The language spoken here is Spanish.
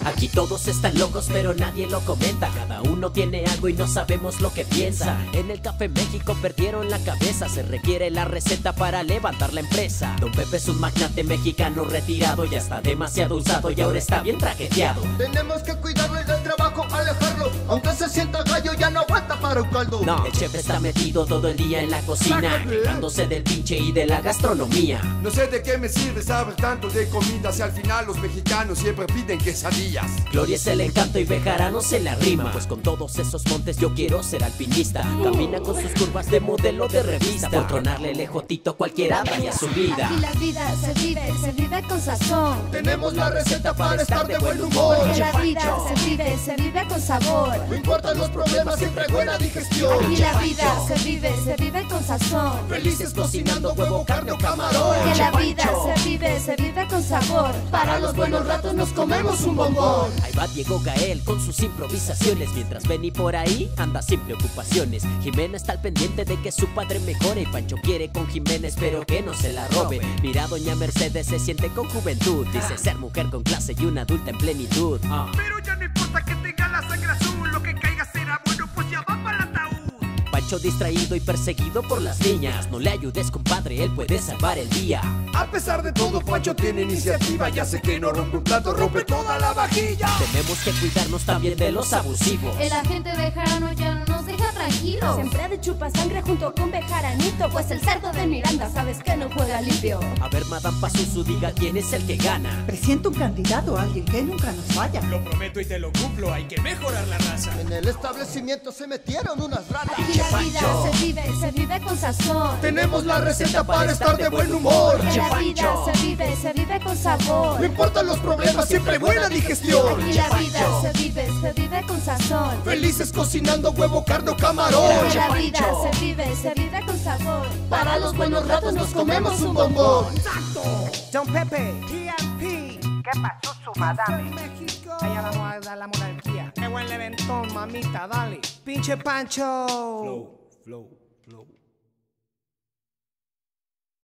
Aquí todos están locos pero nadie lo comenta. Cada uno tiene algo y no sabemos lo que piensa. En el Café México perdieron la cabeza. Se requiere la receta para levantar la empresa. Don Pepe es un magnate mexicano retirado. Ya está demasiado usado y ahora está bien traqueteado. Tenemos que cuidarlo y del trabajo alejarlo. Aunque se sienta gallo ya no aguanta para un caldo. No, el chef está metido todo el día en la cocina, quejándose del pinche y de la gastronomía. No sé de qué me sirve saber tanto de comida si al final los mexicanos siempre piden quesadillas. Gloria es el encanto y Bejarano se la rima. Pues con todos esos montes yo quiero ser alpinista. Camina con sus curvas de modelo de revista. Por tronarle el ejotito cualquiera vaya su vida. Aquí la vida se vive con sazón. Tenemos la receta para estar de buen humor. Porque la vida se vive con sabor. No importan los problemas, siempre hay buena digestión. Aquí la vida se vive con sazón. Felices cocinando huevo, carne o camarón. Que la vida se vive con sabor. Para los buenos ratos nos comemos un bombón. Ahí va Diego Gael con sus improvisaciones. Mientras Benny por ahí anda sin preocupaciones. Jimena está al pendiente de que su padre mejore. Y Pancho quiere con Jiménez pero que no se la robe. Mira doña Mercedes se siente con juventud. Dice ser mujer con clase y una adulta en plenitud. Pero ya no importa que tenga la sangre azul. Lo que caiga será bueno, pues ya va para el ataúd. Pancho distraído y perseguido por las niñas. No le ayudes compadre, él puede salvar el día. A pesar de todo, Pancho tiene iniciativa. Ya sé que no rompe un plato, rompe toda la vajilla. Tenemos que cuidarnos también de los abusivos. El agente Bejarano ya no nos deja tranquilos. Siempre de chupa sangre junto con Bejaranito. Pues el cerdo de Miranda sabes que no juega limpio. A ver, Madame Pazuzu, diga quién es el que gana. Presiento un candidato, alguien que nunca nos falla. Lo prometo y te lo cumplo, hay que mejorar la raza. En el establecimiento se metieron unas ratas. Aquí la vida se vive con sazón. Tenemos la receta para estar de buen humor. Que la vida se vive con sabor. No importan los problemas, siempre hay buena digestión. Aquí la vida se vive con sazón. Felices cocinando huevo, carne o camarón. Que la vida se vive con sabor. Para los buenos ratos nos comemos un bombón. Don Pepe, TMP. ¿Qué pasó, su madame? México. Allá vamos a dar la monarquía. Qué buen levantón, mamita, dale. Pinche Pancho. Flow.